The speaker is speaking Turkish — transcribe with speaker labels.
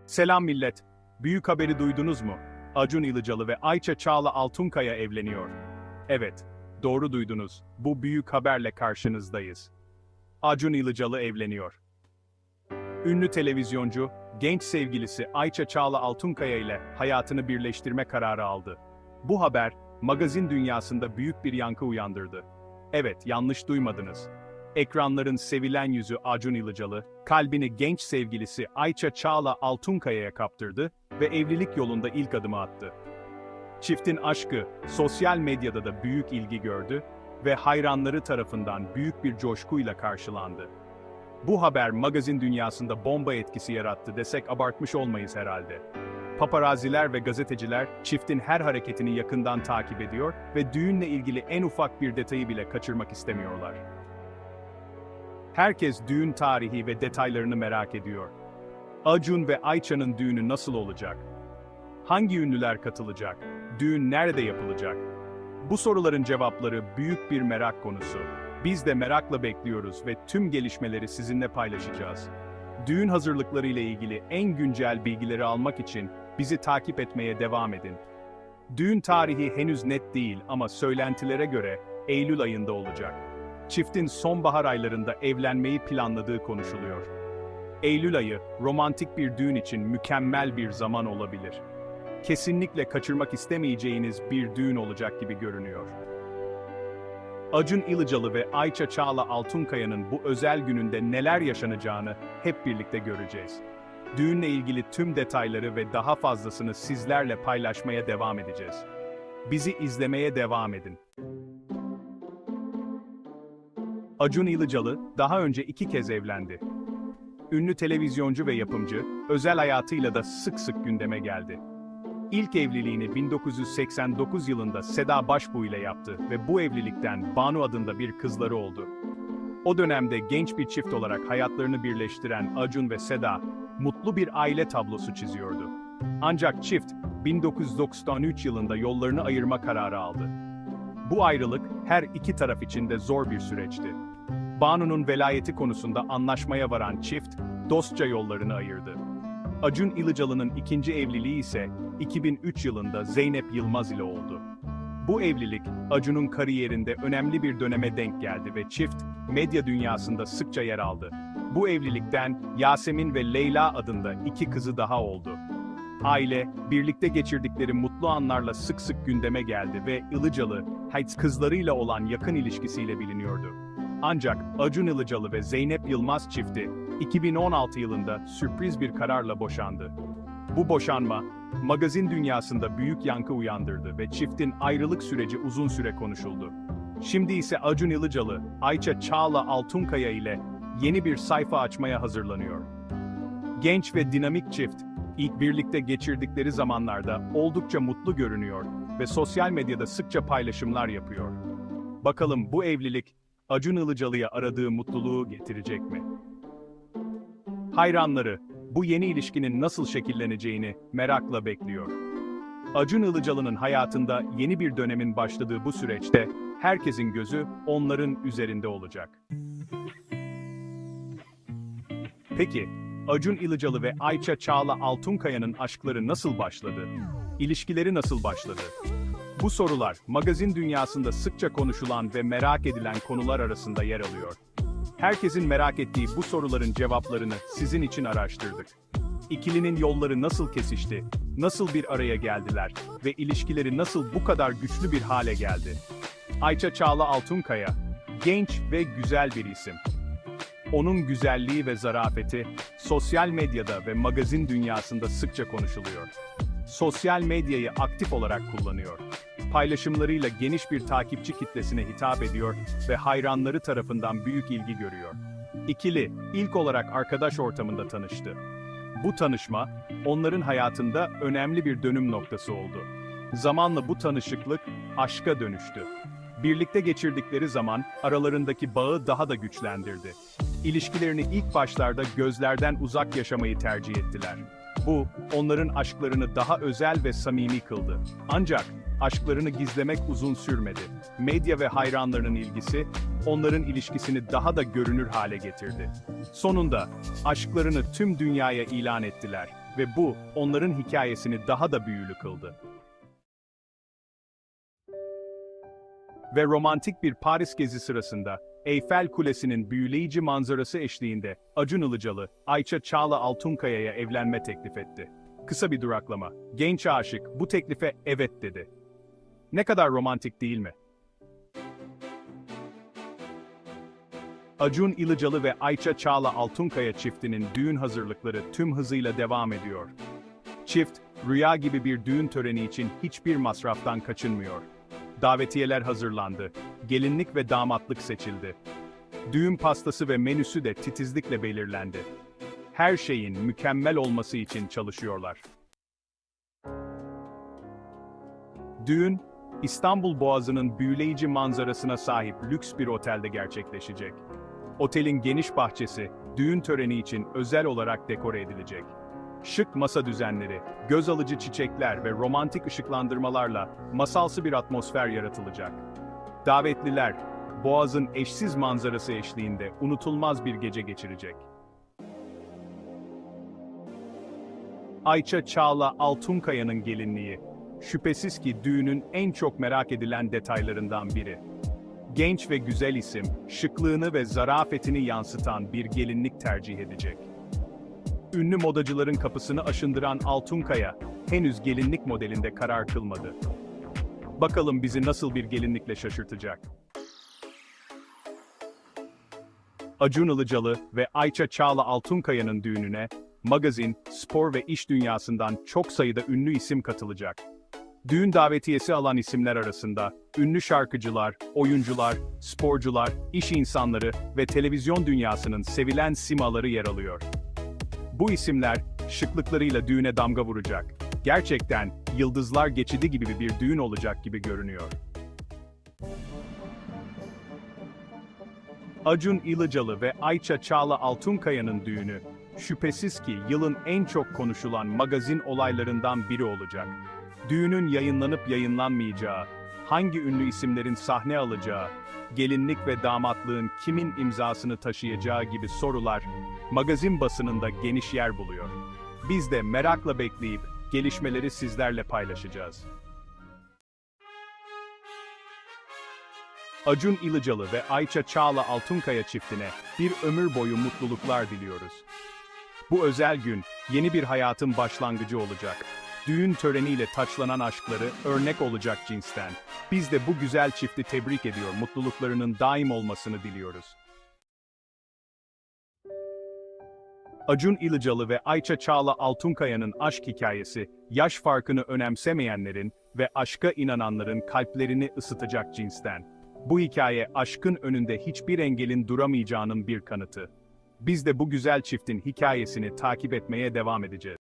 Speaker 1: Selam millet. Büyük haberi duydunuz mu? Acun Ilıcalı ve Ayça Çağla Altunkaya evleniyor. Evet, doğru duydunuz. Bu büyük haberle karşınızdayız. Acun Ilıcalı evleniyor. Ünlü televizyoncu, genç sevgilisi Ayça Çağla Altunkaya ile hayatını birleştirme kararı aldı. Bu haber, magazin dünyasında büyük bir yankı uyandırdı. Evet, yanlış duymadınız. Ekranların sevilen yüzü Acun Ilıcalı, kalbini genç sevgilisi Ayça Çağla Altunkaya'ya kaptırdı ve evlilik yolunda ilk adımı attı. Çiftin aşkı sosyal medyada da büyük ilgi gördü ve hayranları tarafından büyük bir coşkuyla karşılandı. Bu haber magazin dünyasında bomba etkisi yarattı desek abartmış olmayız herhalde. Paparaziler ve gazeteciler çiftin her hareketini yakından takip ediyor ve düğünle ilgili en ufak bir detayı bile kaçırmak istemiyorlar. Herkes düğün tarihi ve detaylarını merak ediyor. Acun ve Ayça'nın düğünü nasıl olacak? Hangi ünlüler katılacak? Düğün nerede yapılacak? Bu soruların cevapları büyük bir merak konusu. Biz de merakla bekliyoruz ve tüm gelişmeleri sizinle paylaşacağız. Düğün hazırlıkları ile ilgili en güncel bilgileri almak için bizi takip etmeye devam edin. Düğün tarihi henüz net değil ama söylentilere göre Eylül ayında olacak. Çiftin sonbahar aylarında evlenmeyi planladığı konuşuluyor. Eylül ayı, romantik bir düğün için mükemmel bir zaman olabilir. Kesinlikle kaçırmak istemeyeceğiniz bir düğün olacak gibi görünüyor. Acun Ilıcalı ve Ayça Çağla Altunkaya'nın bu özel gününde neler yaşanacağını hep birlikte göreceğiz. Düğünle ilgili tüm detayları ve daha fazlasını sizlerle paylaşmaya devam edeceğiz. Bizi izlemeye devam edin. Acun Ilıcalı daha önce 2 kez evlendi. Ünlü televizyoncu ve yapımcı, özel hayatıyla da sık sık gündeme geldi. İlk evliliğini 1989 yılında Seda Başbuğ ile yaptı ve bu evlilikten Banu adında bir kızları oldu. O dönemde genç bir çift olarak hayatlarını birleştiren Acun ve Seda, mutlu bir aile tablosu çiziyordu. Ancak çift, 1993 yılında yollarını ayırma kararı aldı. Bu ayrılık her iki taraf için de zor bir süreçti. Banu'nun velayeti konusunda anlaşmaya varan çift, dostça yollarını ayırdı. Acun Ilıcalı'nın ikinci evliliği ise 2003 yılında Zeynep Yılmaz ile oldu. Bu evlilik, Acun'un kariyerinde önemli bir döneme denk geldi ve çift, medya dünyasında sıkça yer aldı. Bu evlilikten Yasemin ve Leyla adında 2 kızı daha oldu. Aile, birlikte geçirdikleri mutlu anlarla sık sık gündeme geldi ve Ilıcalı, kızlarıyla olan yakın ilişkisiyle biliniyordu. Ancak Acun Ilıcalı ve Zeynep Yılmaz çifti, 2016 yılında sürpriz bir kararla boşandı. Bu boşanma, magazin dünyasında büyük yankı uyandırdı ve çiftin ayrılık süreci uzun süre konuşuldu. Şimdi ise Acun Ilıcalı, Ayça Çağla Altunkaya ile yeni bir sayfa açmaya hazırlanıyor. Genç ve dinamik çift, ilk birlikte geçirdikleri zamanlarda oldukça mutlu görünüyor ve sosyal medyada sıkça paylaşımlar yapıyor. Bakalım bu evlilik, Acun Ilıcalı'ya aradığı mutluluğu getirecek mi? Hayranları, bu yeni ilişkinin nasıl şekilleneceğini merakla bekliyor. Acun Ilıcalı'nın hayatında yeni bir dönemin başladığı bu süreçte, herkesin gözü onların üzerinde olacak. Peki, Acun Ilıcalı ve Ayça Çağla Altunkaya'nın aşkları nasıl başladı? İlişkileri nasıl başladı? Bu sorular, magazin dünyasında sıkça konuşulan ve merak edilen konular arasında yer alıyor. Herkesin merak ettiği bu soruların cevaplarını sizin için araştırdık. İkilinin yolları nasıl kesişti, nasıl bir araya geldiler ve ilişkileri nasıl bu kadar güçlü bir hale geldi? Ayça Çağla Altunkaya, genç ve güzel bir isim. Onun güzelliği ve zarafeti, sosyal medyada ve magazin dünyasında sıkça konuşuluyor. Sosyal medyayı aktif olarak kullanıyor. Paylaşımlarıyla geniş bir takipçi kitlesine hitap ediyor ve hayranları tarafından büyük ilgi görüyor. İkili, ilk olarak arkadaş ortamında tanıştı. Bu tanışma, onların hayatında önemli bir dönüm noktası oldu. Zamanla bu tanışıklık, aşka dönüştü. Birlikte geçirdikleri zaman, aralarındaki bağı daha da güçlendirdi. İlişkilerini ilk başlarda gözlerden uzak yaşamayı tercih ettiler. Bu, onların aşklarını daha özel ve samimi kıldı. Ancak, aşklarını gizlemek uzun sürmedi. Medya ve hayranlarının ilgisi, onların ilişkisini daha da görünür hale getirdi. Sonunda, aşklarını tüm dünyaya ilan ettiler ve bu, onların hikayesini daha da büyülü kıldı. Ve romantik bir Paris gezi sırasında, Eyfel Kulesi'nin büyüleyici manzarası eşliğinde, Acun Ilıcalı, Ayça Çağla Altunkaya'ya evlenme teklif etti. Kısa bir duraklama, genç aşık bu teklife evet dedi. Ne kadar romantik değil mi? Acun Ilıcalı ve Ayça Çağla Altunkaya çiftinin düğün hazırlıkları tüm hızıyla devam ediyor. Çift, rüya gibi bir düğün töreni için hiçbir masraftan kaçınmıyor. Davetiyeler hazırlandı, gelinlik ve damatlık seçildi. Düğün pastası ve menüsü de titizlikle belirlendi. Her şeyin mükemmel olması için çalışıyorlar. Düğün, İstanbul Boğazı'nın büyüleyici manzarasına sahip lüks bir otelde gerçekleşecek. Otelin geniş bahçesi, düğün töreni için özel olarak dekore edilecek. Şık masa düzenleri, göz alıcı çiçekler ve romantik ışıklandırmalarla masalsı bir atmosfer yaratılacak. Davetliler, Boğaz'ın eşsiz manzarası eşliğinde unutulmaz bir gece geçirecek. Ayça Çağla Altunkaya'nın gelinliği, şüphesiz ki düğünün en çok merak edilen detaylarından biri. Genç ve güzel isim, şıklığını ve zarafetini yansıtan bir gelinlik tercih edecek. Ünlü modacıların kapısını aşındıran Altunkaya, henüz gelinlik modelinde karar kılmadı. Bakalım bizi nasıl bir gelinlikle şaşırtacak? Acun Ilıcalı ve Ayça Çağla Altunkaya'nın düğününe, magazin, spor ve iş dünyasından çok sayıda ünlü isim katılacak. Düğün davetiyesi alan isimler arasında, ünlü şarkıcılar, oyuncular, sporcular, iş insanları ve televizyon dünyasının sevilen simaları yer alıyor. Bu isimler, şıklıklarıyla düğüne damga vuracak. Gerçekten, yıldızlar geçidi gibi bir düğün olacak gibi görünüyor. Acun Ilıcalı ve Ayça Çağla Altunkaya'nın düğünü, şüphesiz ki yılın en çok konuşulan magazin olaylarından biri olacak. Düğünün yayınlanıp yayınlanmayacağı, hangi ünlü isimlerin sahne alacağı, gelinlik ve damatlığın kimin imzasını taşıyacağı gibi sorular, magazin basınında geniş yer buluyor. Biz de merakla bekleyip, gelişmeleri sizlerle paylaşacağız. Acun Ilıcalı ve Ayça Çağla Altunkaya çiftine bir ömür boyu mutluluklar diliyoruz. Bu özel gün, yeni bir hayatın başlangıcı olacak. Düğün töreniyle taçlanan aşkları örnek olacak cinsten. Biz de bu güzel çifti tebrik ediyor, mutluluklarının daim olmasını diliyoruz. Acun Ilıcalı ve Ayça Çağla Altunkaya'nın aşk hikayesi, yaş farkını önemsemeyenlerin ve aşka inananların kalplerini ısıtacak cinsten. Bu hikaye aşkın önünde hiçbir engelin duramayacağının bir kanıtı. Biz de bu güzel çiftin hikayesini takip etmeye devam edeceğiz.